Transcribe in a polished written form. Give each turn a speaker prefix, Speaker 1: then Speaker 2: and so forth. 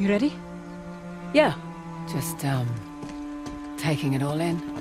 Speaker 1: You ready?
Speaker 2: Yeah, just, taking it all in.